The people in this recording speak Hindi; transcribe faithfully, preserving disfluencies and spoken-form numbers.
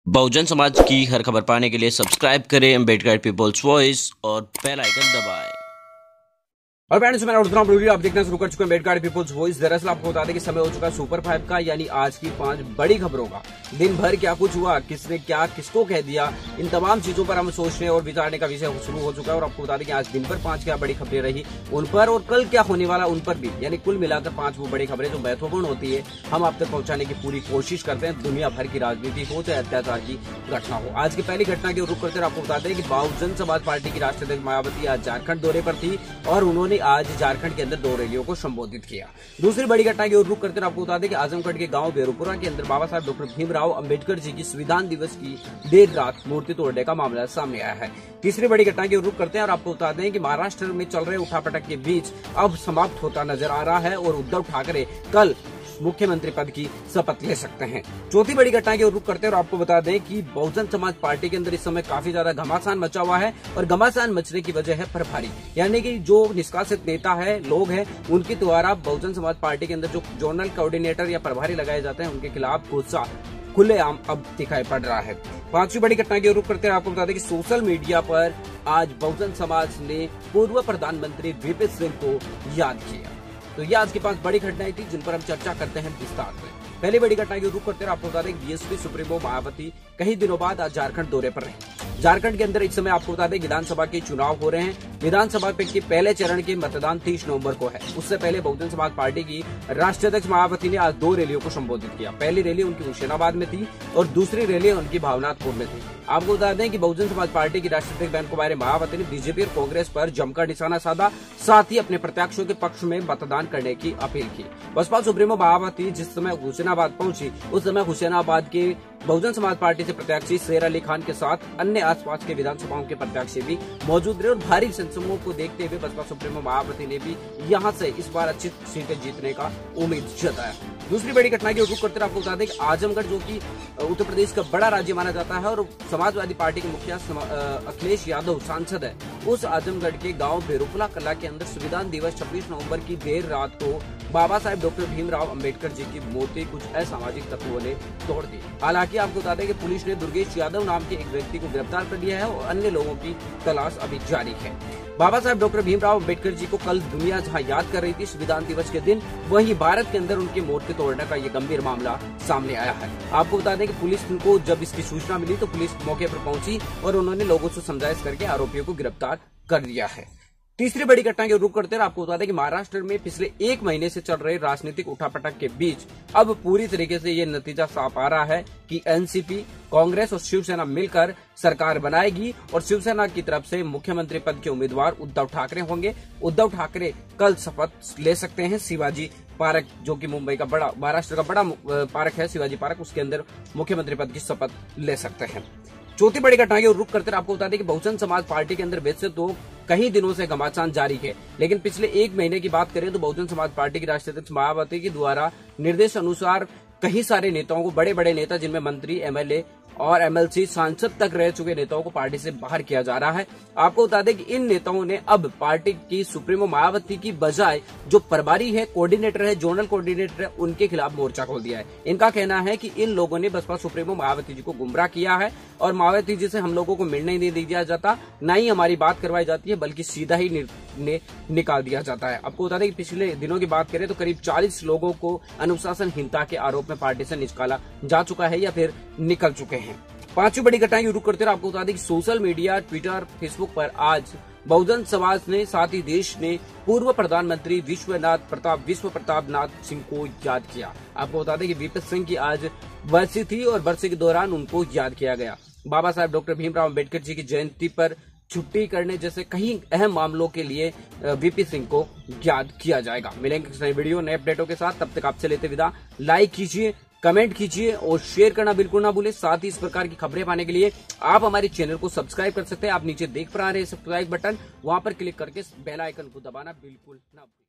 बहुजन समाज की हर खबर पाने के लिए सब्सक्राइब करें अम्बेडकर पीपल्स वॉइस और बेल आइकन दबाएं। और फ्रेंड्स मैं उड़ता हूं, आप देखना शुरू कर चुके हैं अम्बेडकर पीपल्स वॉइस। दरअसल आपको बता दें कि समय हो चुका है सुपर फाइव का, यानी आज की पांच बड़ी खबरों का। दिन भर क्या कुछ हुआ, किसने क्या किसको कह दिया, इन तमाम चीजों पर हम सोचने और विचारने का विषय शुरू हो चुका है। और आपको बता दें कि आज दिन भर पांच क्या बड़ी खबरें रही उन पर, और कल क्या होने वाला उन पर भी, यानी कुल मिलाकर पांच वो बड़ी खबरें जो महत्वपूर्ण होती है हम आप तक पहुंचाने की पूरी कोशिश करते हैं। दुनिया भर की राजनीति हो चाहे अत्याचार की घटना हो। आज की पहली घटना की रुख करते आपको बताते हैं कि बहुजन समाज पार्टी की राष्ट्रीय अध्यक्ष मायावती आज झारखंड दौरे पर थी और उन्होंने आज झारखंड के अंदर दो रैलियों को संबोधित किया। दूसरी बड़ी घटना की ओर रुख करते आपको बता दें कि आजमगढ़ के गांव बेरुपुरा के अंदर बाबा साहब डॉक्टर भीमराव अंबेडकर जी की संविधान दिवस की देर रात मूर्ति तोड़ने का मामला सामने आया है। तीसरी बड़ी घटना की ओर रुख करते हैं और आपको बता दें कि महाराष्ट्र में चल रहे उठापटक के बीच अब समाप्त होता नजर आ रहा है और उद्धव ठाकरे कल मुख्यमंत्री पद की शपथ ले सकते हैं। चौथी बड़ी घटना की रुख करते हैं और आपको बता दें कि बहुजन समाज पार्टी के अंदर इस समय काफी ज्यादा घमासान मचा हुआ है और घमासान मचने की वजह है प्रभारी, यानी कि जो निष्कासित नेता है, लोग हैं, उनके द्वारा बहुजन समाज पार्टी के अंदर जो जोनल कोऑर्डिनेटर या प्रभारी लगाए जाते हैं उनके खिलाफ गुस्सा खुलेआम अब दिखाई पड़ रहा है। पांचवी बड़ी घटना की रुख करते हैं आपको बता दें कि सोशल मीडिया पर आज बहुजन समाज ने पूर्व प्रधानमंत्री वीपी सिंह को याद किया। तो ये आज की पांच बड़ी घटनाएं थी जिन पर हम चर्चा करते हैं विस्तार से। पहली बड़ी घटना की रुख करते हैं आपको बता दें कि बीएसपी सुप्रीमो मायावती कई दिनों बाद आज झारखंड दौरे पर रहे। झारखंड के अंदर इस समय आपको बता दें विधानसभा के चुनाव हो रहे हैं। विधानसभा के पहले चरण के मतदान तीस नवंबर को है। उससे पहले बहुजन समाज पार्टी की राष्ट्रीय अध्यक्ष मायावती ने आज दो रैलियों को संबोधित किया। पहली रैली उनकी हुसैनाबाद में थी और दूसरी रैली उनकी भावनाथपुर में थी। आपको बता दें कि बहुजन समाज पार्टी की राष्ट्रीय अध्यक्ष बहन कुमारी मायावती ने बीजेपी और कांग्रेस पर जमकर निशाना साधा, साथ ही अपने प्रत्याशियों के पक्ष में मतदान करने की अपील की। बसपा सुप्रीमो मायावती जिस समय हुसैनाबाद पहुंची उस समय हुसैनाबाद के बहुजन समाज पार्टी से प्रत्याशी शेर अली खान के साथ अन्य आसपास के विधानसभाओं के प्रत्याशी भी मौजूद रहे और भारी जनसमूह को देखते हुए बसपा सुप्रीमो मायावती ने भी यहां से इस बार अच्छी सीटें जीतने का उम्मीद जताया। दूसरी बड़ी घटना की रुख करते आपको बता दें कि आजमगढ़ जो कि उत्तर प्रदेश का बड़ा राज्य माना जाता है और समाजवादी पार्टी के मुखिया अखिलेश यादव सांसद है, उस आजमगढ़ के गांव बेरुपुरा कला के अंदर संविधान दिवस छब्बीस नवंबर की देर रात को बाबा साहेब डॉक्टर भीमराव अंबेडकर जी की मूर्ति कुछ असामाजिक तत्वों ने तोड़ दी। हालांकि आपको बता दें कि पुलिस ने दुर्गेश यादव नाम के एक व्यक्ति को गिरफ्तार कर लिया है और अन्य लोगों की तलाश अभी जारी है। बाबा साहेब डॉक्टर भीमराव अंबेडकर जी को कल दुनिया जहां याद कर रही थी संविधान दिवस के दिन, वहीं भारत के अंदर उनकी मूर्ति तोड़ने का ये गंभीर मामला सामने आया है। आपको बता दें कि पुलिस को जब इसकी सूचना मिली तो पुलिस मौके पर पहुंची और उन्होंने लोगों से समझाइश करके आरोपियों को गिरफ्तार कर लिया है। तीसरी बड़ी घटना की रुख करते हैं आपको बता दें कि महाराष्ट्र में पिछले एक महीने से चल रहे राजनीतिक उठापटक के बीच अब पूरी तरीके से ये नतीजा साफ आ रहा है कि एनसीपी, कांग्रेस और शिवसेना मिलकर सरकार बनाएगी और शिवसेना की तरफ से मुख्यमंत्री पद के उम्मीदवार उद्धव ठाकरे होंगे। उद्धव ठाकरे कल शपथ ले सकते हैं शिवाजी पार्क, जो कि मुंबई का बड़ा महाराष्ट्र का बड़ा पार्क है शिवाजी पार्क, उसके अंदर मुख्यमंत्री पद की शपथ ले सकते हैं। चौथी बड़ी घटना की रुख करते आपको बता दें कि बहुजन समाज पार्टी के अंदर वैसे तो कई दिनों से घमासान जारी है, लेकिन पिछले एक महीने की बात करें तो बहुजन समाज पार्टी की राष्ट्रीय अध्यक्ष मायावती के द्वारा निर्देश अनुसार कई सारे नेताओं को, बड़े बड़े नेता जिनमें मंत्री, एमएलए और एमएलसी, सांसद तक रह चुके नेताओं को पार्टी से बाहर किया जा रहा है। आपको बता दें कि इन नेताओं ने अब पार्टी की सुप्रीमो मायावती की बजाय जो प्रभारी है, कोऑर्डिनेटर है, जोनल कोऑर्डिनेटर है, उनके खिलाफ मोर्चा खोल दिया है। इनका कहना है कि इन लोगों ने बसपा सुप्रीमो मायावती जी को गुमराह किया है और मायावती जी से हम लोगों को मिलने नहीं दिया जाता, न ही हमारी बात करवाई जाती है, बल्कि सीधा ही ने निकाल दिया जाता है। आपको बता दें कि पिछले दिनों की बात करें तो करीब चालीस लोगों को अनुशासनहीनता के आरोप में पार्टी से निकाला जा चुका है या फिर निकल चुके हैं। पांचवी बड़ी घटना की रुख करते हैं आपको बता दें कि सोशल मीडिया, ट्विटर, फेसबुक पर आज बहुजन समाज ने, साथ ही देश ने पूर्व प्रधानमंत्री विश्वनाथ प्रताप विश्व प्रताप नाथ सिंह को याद किया। आपको बता दें कि वीपी सिंह की आज बरसी थी और बरसी के दौरान उनको याद किया गया। बाबा साहेब डॉक्टर भीमराव अंबेडकर जी की जयंती पर छुट्टी करने जैसे कई अहम मामलों के लिए वीपी सिंह को याद किया जाएगा। मिलेंगे नए वीडियो, नए अपडेटों के साथ, तब तक आपसे लेते विदा। लाइक कीजिए, कमेंट कीजिए और शेयर करना बिल्कुल ना भूलें। साथ ही इस प्रकार की खबरें पाने के लिए आप हमारे चैनल को सब्सक्राइब कर सकते हैं। आप नीचे देख पा रहे हैं सब्सक्राइब बटन, वहां पर क्लिक करके बेल आइकन को दबाना बिल्कुल ना भूलें।